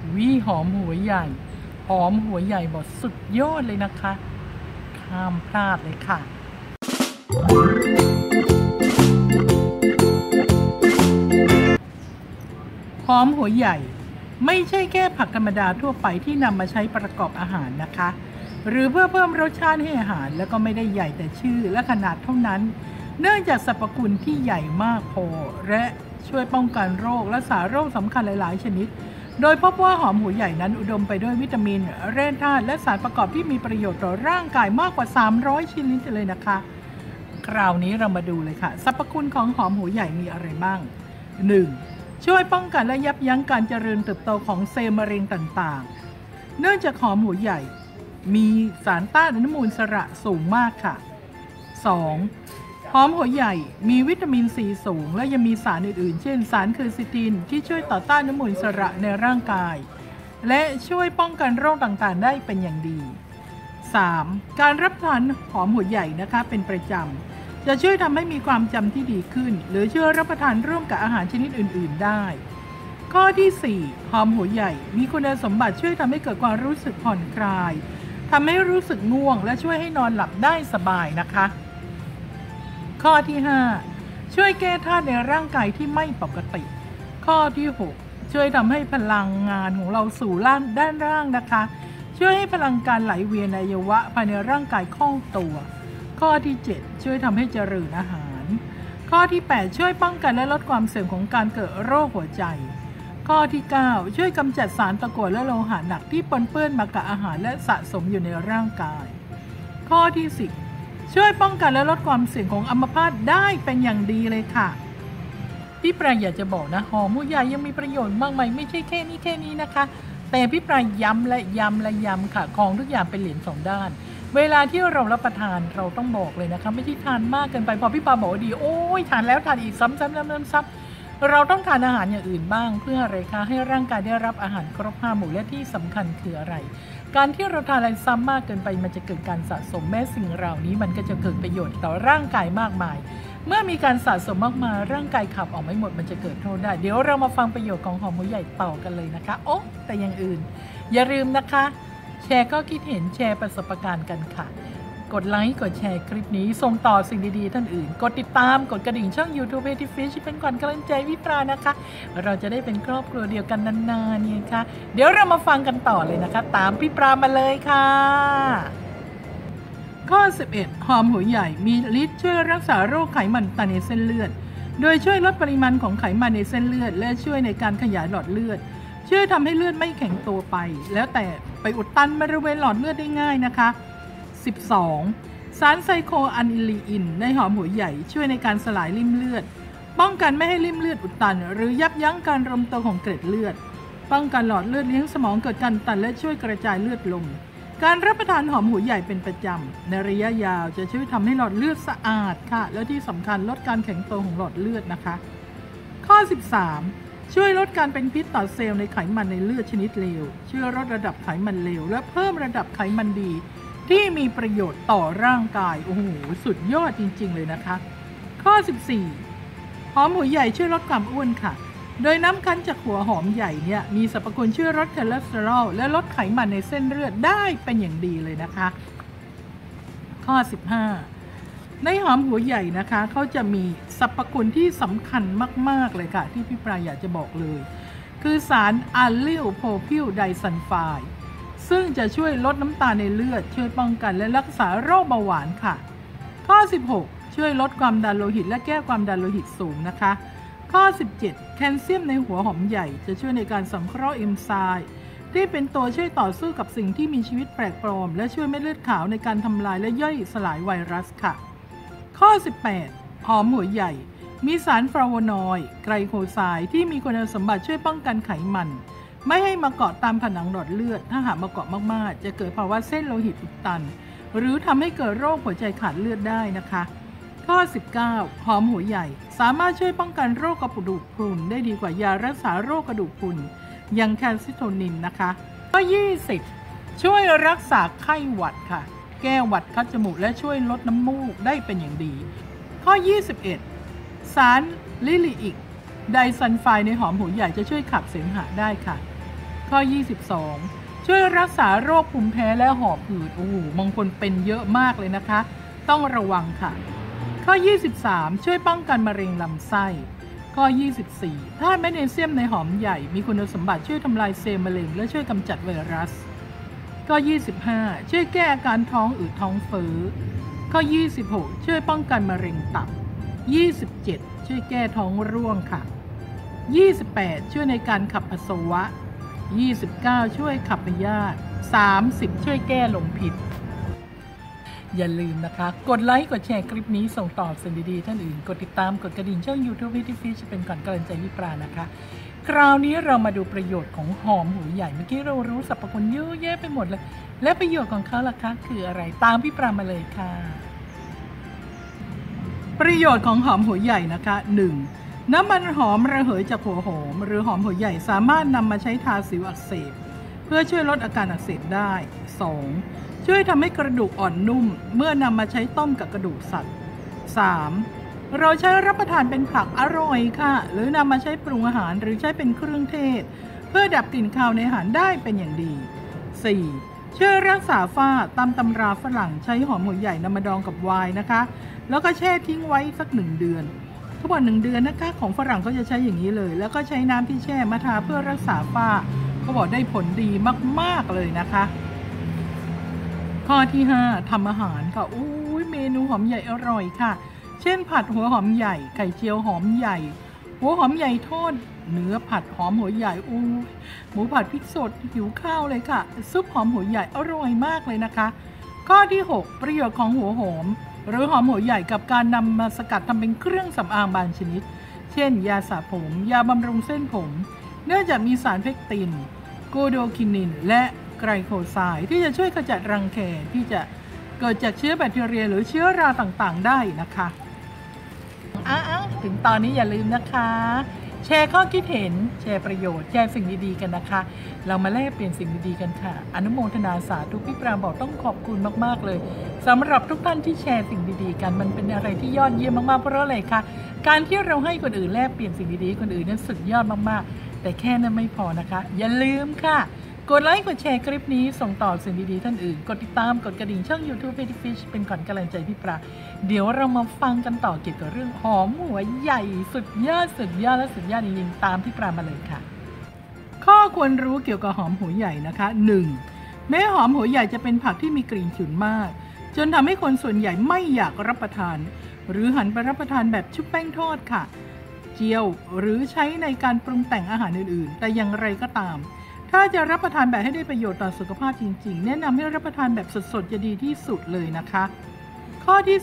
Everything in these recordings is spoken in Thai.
วิหอมหัวใหญ่หอมหัวใหญ่บอกสุดยอดเลยนะคะห้ามพลาดเลยค่ะหอมหัวใหญ่ไม่ใช่แค่ผักธรรมดาทั่วไปที่นำมาใช้ประกอบอาหารนะคะหรือเพื่อเพิ่มรสชาติให้อาหารแล้วก็ไม่ได้ใหญ่แต่ชื่อและขนาดเท่านั้นเนื่องจากสรรพคุณที่ใหญ่มากพอและช่วยป้องกันโรครักษาโรคสำคัญหลายๆชนิดโดยพบว่าหอมหัวใหญ่นั้นอุดมไปด้วยวิตามินแร่ธาตุและสารประกอบที่มีประโยชน์ต่อร่างกายมากกว่า300ชนิดเลยนะคะคราวนี้เรามาดูเลยค่ะสรรพคุณของหอมหัวใหญ่มีอะไรบ้าง 1. ช่วยป้องกันและยับยั้งการเจริญเติบโตของเซลล์มะเร็งต่างๆเนื่องจากหอมหัวใหญ่มีสารต้านอนุมูลอิสระสูงมากค่ะ 2. หอมหัวใหญ่มีวิตามินซีสูงและยังมีสารอื่นๆเช่นสารเคอร์ซิตินที่ช่วยต่อต้านอนุมูลอิสระในร่างกายและช่วยป้องกันโรคต่างๆได้เป็นอย่างดี 3. การรับประทานหอมหัวใหญ่นะคะเป็นประจำจะช่วยทำให้มีความจำที่ดีขึ้นหรือช่วยรับประทานร่วมกับอาหารชนิดอื่นๆได้ข้อที่ 4 หอมหัวใหญ่มีคุณสมบัติช่วยทำให้เกิดความรู้สึกผ่อนคลายทำให้รู้สึกง่วงและช่วยให้นอนหลับได้สบายนะคะข้อที่ 5 ช่วยแก้ธาตุในร่างกายที่ไม่ปกติข้อที่ 6 ช่วยทำให้พลังงานของเราสู่ด้านล่างนะคะช่วยให้พลังการไหลเวียนในอวัยวะภายในร่างกายคล่องตัวข้อที่ 7 ช่วยทำให้เจริญอาหารข้อที่ 8 ช่วยป้องกันและลดความเสี่ยงของการเกิดโรคหัวใจข้อที่ 9 ช่วยกำจัดสารตะกั่วและโลหะหนักที่ปนเปื้อนมากับอาหารและสะสมอยู่ในร่างกายข้อที่ 10 ช่วยป้องกันและลดความเสี่ยงของอัมพาตได้เป็นอย่างดีเลยค่ะพี่ปรายอยากจะบอกนะหอมหัวใหญ่ยังมีประโยชน์มากมายไม่ใช่แค่นี้นะคะแต่พี่ปรายย้ำและย้ำค่ะของทุกอย่างเป็นเหรียญ2ด้านเวลาที่เรารับประทานเราต้องบอกเลยนะคะไม่ใช่ทานมากเกินไปพอพี่ปาบอกว่าดีโอ้ยทานแล้วทานอีกซ้ำเราต้องทานอาหารอย่างอื่นบ้างเพื่ออะไรคะให้ร่างกายได้รับอาหารครบ5 หมู่และที่สำคัญคืออะไรการที่เราทานอะไรซ้ำมากเกินไปมันจะเกิดการสะสมแม้สิ่งเหล่านี้มันก็จะเกิดประโยชน์ต่อร่างกายมากมายเมื่อมีการสะสมมากมายร่างกายขับออกไม่หมดมันจะเกิดโทษได้เดี๋ยวเรามาฟังประโยชน์ของหอมหัวใหญ่ต่อกันเลยนะคะโอ้แต่อย่างอื่นอย่าลืมนะคะแชร์ก็คิดเห็นแชร์ประสบการณ์กันค่ะกดไลค์กดแชร์คลิปนี้ส่งต่อสิ่งดีๆท่านอื่นกดติดตามกดกระดิ่งช่อง YouTube Pretty Fish เป็นขวัญกำลังใจพี่ปรานะคะเราจะได้เป็นครอบครัวเดียวกันนานๆนี่ค่ะเดี๋ยวเรามาฟังกันต่อเลยนะคะตามพี่ปรามาเลยค่ะข้อ 11 หอมหัวใหญ่มีฤทธิ์ช่วยรักษาโรคไขมันอุดตันในเส้นเลือดโดยช่วยลดปริมาณของไขมันในเส้นเลือดและช่วยในการขยายหลอดเลือดช่วยทำให้เลือดไม่แข็งตัวไปแล้วแต่ไปอุดตันบริเวณหลอดเลือดได้ง่ายนะคะ12 สารไซโคอันลีอินในหอมหัวใหญ่ช่วยในการสลายริ่มเลือดป้องกันไม่ให้ริ่มเลือดอุดตันหรือยับยั้งการรวมตัวของเกล็ดเลือดป้องกันหลอดเลือดเลี้ยงสมองเกิดการตันและช่วยกระจายเลือดลงการรับประทานหอมหัวใหญ่เป็นประจำในระยะยาวจะช่วยทำให้หลอดเลือดสะอาดค่ะและที่สำคัญลดการแข็งตัวของหลอดเลือดนะคะข้อ 13 ช่วยลดการเป็นพิษต่อเซลล์ในไขมันในเลือดชนิดเลวช่วยลดระดับไขมันเลวและเพิ่มระดับไขมันดีที่มีประโยชน์ต่อร่างกายโอ้โหสุดยอดจริงๆเลยนะคะข้อ 14 หอมหัวใหญ่ช่วยลดความอ้วนค่ะโดยน้ำคั้นจากหัวหอมใหญ่เนี่ยมีสรรพคุณช่วยลดคอเลสเตอรอลและลดไขมันในเส้นเลือดได้เป็นอย่างดีเลยนะคะข้อ 15 ในหอมหัวใหญ่นะคะเขาจะมีสรรพคุณที่สำคัญมากๆเลยค่ะที่พี่ปรายอยากจะบอกเลยคือสารอะลิลโพพิลไดซัลไฟด์ซึ่งจะช่วยลดน้ำตาลในเลือดช่วยป้องกันและรักษาโรคเบาหวานค่ะข้อ 16 ช่วยลดความดันโลหิตและแก้ความดันโลหิตสูงนะคะข้อ 17 แคลเซียมในหัวหอมใหญ่จะช่วยในการสังเคราะห์เอนไซม์ที่เป็นตัวช่วยต่อสู้กับสิ่งที่มีชีวิตแปลกปลอมและช่วยเม็ดเลือดขาวในการทำลายและย่อยสลายไวรัสค่ะข้อ 18 หอมหัวใหญ่มีสารฟลาโวนอยด์ไกลโคไซด์ที่มีคุณสมบัติช่วยป้องกันไขมันไม่ให้มาเกาะตามผนังหลอดเลือดถ้าหากมาเกาะมากๆจะเกิดภาวะเส้นโลหิตอุดตันหรือทำให้เกิดโรคหัวใจขาดเลือดได้นะคะข้อ 19 หอมหัวใหญ่สามารถช่วยป้องกันโรคกระดูกพรุนได้ดีกว่ายารักษาโรคกระดูกพรุนอย่างแคลซิโทนินนะคะข้อ 20 ช่วยรักษาไข้หวัดค่ะแก้หวัดคัดจมูกและช่วยลดน้ำมูกได้เป็นอย่างดีข้อ 21 สารลิลิอิกไดซัลไฟด์ในหอมหัวใหญ่จะช่วยขับเสมหะได้ค่ะข้อ 22 ช่วยรักษาโรคภูมิแพ้และหอบหืดโอ้โหบางคนเป็นเยอะมากเลยนะคะ ต้องระวังค่ะ ข้อ 23 ช่วยป้องกันมะเร็งลำไส้ข้อ 24 ธาตุแมกนีเซียมในหอมใหญ่มีคุณสมบัติช่วยทำลายเซลล์มะเร็งและช่วยกำจัดไวรัสข้อ 25 ช่วยแก้อาการท้องอืดท้องเฟ้อข้อ 26 ช่วยป้องกันมะเร็งตับ 27 ช่วยแก้ท้องร่วงค่ะ 28 ช่วยในการขับปัสสาวะ 29 ช่วยขับพยาธิ 30 ช่วยแก้ลมพิษอย่าลืมนะคะกดไลค์กดแชร์คลิปนี้ส่งต่อสิ่งดีๆท่านอื่นกดติดตามกดกระดิ่งช่อง YouTube วิธีฟิชเป็นก่อนกำลังใจพี่ปรานะคะคราวนี้เรามาดูประโยชน์ของหอมหัวใหญ่เมื่อกี้เรารู้สรรพคุณเยอะแยะไปหมดเลยและประโยชน์ของเขาล่ะคะคืออะไรตามพี่ปรามาเลยค่ะประโยชน์ของหอมหัวใหญ่นะคะ 1. น้ำมันหอมระเหยจากหัวหอมหรือหอมหัวใหญ่สามารถนำมาใช้ทาสิวอักเสบเพื่อช่วยลดอาการอักเสบได้ 2. ช่วยทำให้กระดูกอ่อนนุ่มเมื่อนำมาใช้ต้มกับกระดูกสัตว์ 3. เราใช้รับประทานเป็นผักอร่อยค่ะหรือนำมาใช้ปรุงอาหารหรือใช้เป็นเครื่องเทศเพื่อดับกลิ่นคาวในอาหารได้เป็นอย่างดี 4. ช่วยรักษาฝ้าตามตำราฝรั่งใช้หอมหัวใหญ่นำมาดองกับไวน์นะคะแล้วก็แช่ทิ้งไว้สัก1 เดือนทุกวัน1 เดือนนะคะของฝรั่งเขาจะใช้อย่างนี้เลยแล้วก็ใช้น้ำที่แช่มาทาเพื่อรักษาฝ้าเขาบอกได้ผลดีมากๆเลยนะคะข้อที่ 5 ทำอาหารค่ะเมนูหอมใหญ่อร่อยค่ะเช่นผัดหัวหอมใหญ่ไข่เจียวหอมใหญ่หัวหอมใหญ่ทอดเนื้อผัดหอมหัวใหญ่หมูผัดพริกสดหิวข้าวเลยค่ะซุปหอมหัวใหญ่อร่อยมากเลยนะคะข้อที่ 6 ประโยชน์ของหัวหอมหรือหอมหัวใหญ่กับการนำมาสกัดทำเป็นเครื่องสำอางบางชนิดเช่นยาสระผมยาบำรุงเส้นผมเนื่องจากมีสารเพคตินกูโดคินินและไกลโคไซด์ที่จะช่วยขจัดรังแคที่จะเกิดจากเชื้อแบคทีเรียหรือเชื้อราต่างๆได้นะคะถึงตอนนี้อย่าลืมนะคะแชร์ข้อคิดเห็นแชร์ประโยชน์แชร์สิ่งดีๆกันนะคะเรามาแลกเปลี่ยนสิ่งดีๆกันค่ะอนุโมทนาสาธุพี่ปราบอกต้องขอบคุณมากๆเลยสำหรับทุกท่านที่แชร์สิ่งดีๆกันมันเป็นอะไรที่ยอดเยี่ยมมากๆเพราะอะไรคะการที่เราให้คนอื่นแลกเปลี่ยนสิ่งดีๆคนอื่นนั้นสุดยอดมากๆแต่แค่นั้นไม่พอนะคะอย่าลืมค่ะกดไลค์กดแชร์คลิปนี้ส่งต่อสิ่งดีๆท่านอื่นกดติดตามกดกระดิ่งช่อง YouTube Petty Fish เป็นขวัญกำลังใจพี่ปราเดี๋ยวเรามาฟังกันต่อเกี่ยวกับเรื่องหอมหัวใหญ่สุดยอดและสุดยอดจริงๆตามพี่ปรามาเลยค่ะข้อควรรู้เกี่ยวกับหอมหัวใหญ่นะคะ 1. แม้หอมหัวใหญ่จะเป็นผักที่มีกลิ่นฉุนมากจนทำให้คนส่วนใหญ่ไม่อยากรับประทานหรือหันไปรับประทานแบบชุบแป้งทอดค่ะเจียวหรือใช้ในการปรุงแต่งอาหารอื่นๆแต่อย่างไรก็ตามถ้าจะรับประทานแบบให้ได้ประโยชน์ต่อสุขภาพจริงๆแนะนำให้รับประทานแบบสดๆจะดีที่สุดเลยนะคะข้อที่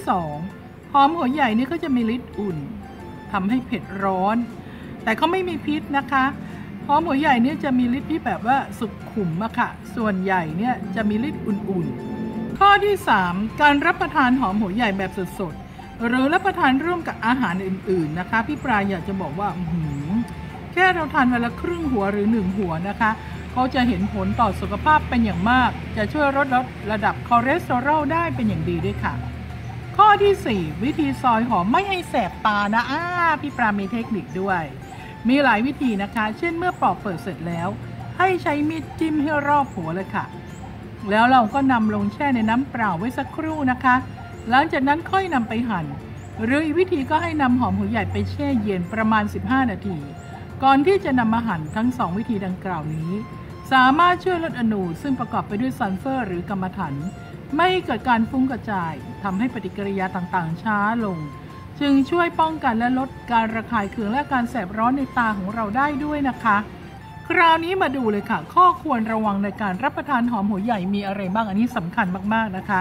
2 หอมหัวใหญ่นี่ก็จะมีฤทธิ์อุ่นทำให้เผ็ดร้อนแต่เขาไม่มีพิษนะคะหอมหัวใหญ่เนี่ยจะมีฤทธิ์ที่แบบว่าสุขุมอะค่ะส่วนใหญ่เนี่ยจะมีฤทธิ์อุ่นๆข้อที่ 3 การรับประทานหอมหัวใหญ่แบบสดๆหรือรับประทานร่วมกับอาหารอื่นๆนะคะพี่ปราอยากจะบอกว่าแค่เราทานวันละครึ่งหัวหรือ1 หัวนะคะเขาจะเห็นผลต่อสุขภาพเป็นอย่างมากจะช่วยลดระดับคอเลสเตอรอลได้เป็นอย่างดีด้วยค่ะข้อที่ 4 วิธีซอยหอมไม่ให้แสบตานะพี่ปรามีเทคนิคด้วยมีหลายวิธีนะคะเช่นเมื่อปอกเปิดเสร็จแล้วให้ใช้มีดจิ้มให้รอบหัวเลยค่ะแล้วเราก็นำลงแช่ในน้ำเปล่าไว้สักครู่นะคะหลังจากนั้นค่อยนำไปหั่นหรืออีกวิธีก็ให้นำหอมหัวใหญ่ไปแช่เย็นประมาณ15 นาทีก่อนที่จะนำมาหั่นทั้ง2 วิธีดังกล่าวนี้สามารถช่วยลดอนูซึ่งประกอบไปด้วยซัลเฟอร์หรือกรรมะถันไม่เกิดการฟุ้งกระจายทำให้ปฏิกิริยาต่างๆช้าลงจึงช่วยป้องกันและลดการระคายเคืองและการแสบร้อนในตาของเราได้ด้วยนะคะคราวนี้มาดูเลยค่ะข้อควรระวังในการรับประทานหอมหัวใหญ่มีอะไรบ้างอันนี้สำคัญมากๆนะคะ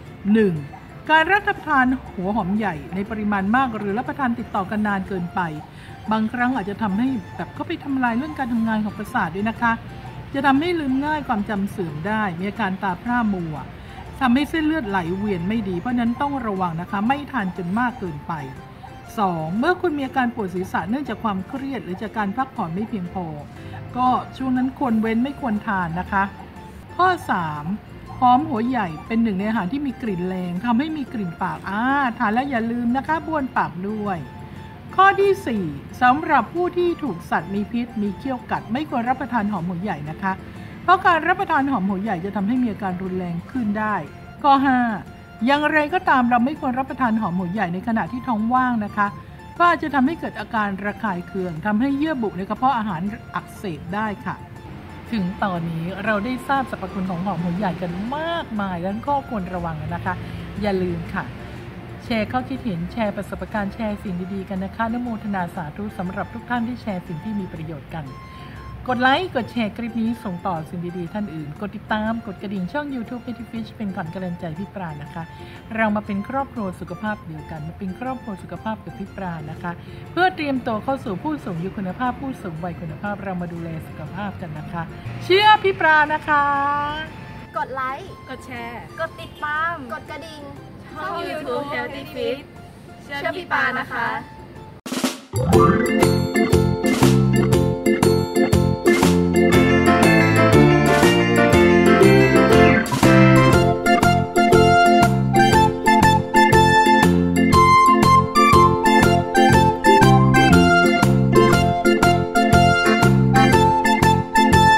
1. การรับประทานหัวหอมใหญ่ในปริมาณมากหรือรับประทานติดต่อกันนานเกินไปบางครั้งอาจจะทำให้แบบเข้าไปทำลายเรื่องการทำงานของประสาทด้วยนะคะจะทำให้ลืมง่ายความจำเสื่อมได้มีอาการตาพร่ามัวทำให้เส้นเลือดไหลเวียนไม่ดีเพราะนั้นต้องระวังนะคะไม่ทานจนมากเกินไป 2. เมื่อคุณมีอาการปวดศีรษะเนื่องจากความเครียดหรือจากการพักผ่อนไม่เพียงพอก็ช่วงนั้นควรเว้นไม่ควรทานนะคะข้อ 3. หอมหัวใหญ่เป็นหนึ่งในอาหารที่มีกลิ่นแรงทำให้มีกลิ่นปากทานแล้วอย่าลืมนะคะบ้วนปากด้วยข้อที่ 4 สำหรับผู้ที่ถูกสัตว์มีพิษมีเขี้ยวกัดไม่ควรรับประทานหอมหัวใหญ่นะคะเพราะการรับประทานหอมหัวใหญ่จะทำให้มีอาการรุนแรงขึ้นได้ข้อ 5 อย่างไรก็ตามเราไม่ควรรับประทานหอมหัวใหญ่ในขณะที่ท้องว่างนะคะก็อาจจะทำให้เกิดอาการระคายเคืองทำให้เยื่อบุในกระเพาะอาหารอักเสบได้ค่ะถึงตอนนี้เราได้ทราบสรรพคุณของหอมหัวใหญ่กันมากมายและข้อควรระวังนะคะอย่าลืมค่ะแชร์ข้อคิดเห็นแชร์ประสบการณ์แชร์สิ่งดีๆกันนะคะอนุโมทนาสาธุสำหรับทุกท่านที่แชร์สิ่งที่มีประโยชน์กันกดไลค์กดแชร์คลิปนี้ส่งต่อสิ่งดีๆท่านอื่นกดติดตามกดกระดิ่งช่อง YouTube Petty Fish เป็นขวัญกำลังใจพี่ปราณนะคะเรามาเป็นครอบครัวสุขภาพเดียวกันมาเป็นครอบครัวสุขภาพกับพี่ปราณนะคะเพื่อเตรียมตัวเข้าสู่ผู้สูงอายุคุณภาพผู้สูงวัยคุณภาพเรามาดูแลสุขภาพกันนะคะเชื่อพี่ปราณนะคะกดไลค์กดแชร์กดติดตามกดกระดิ่งช่อง YouTube Healthy Fit เชื่อพี่ปานะคะ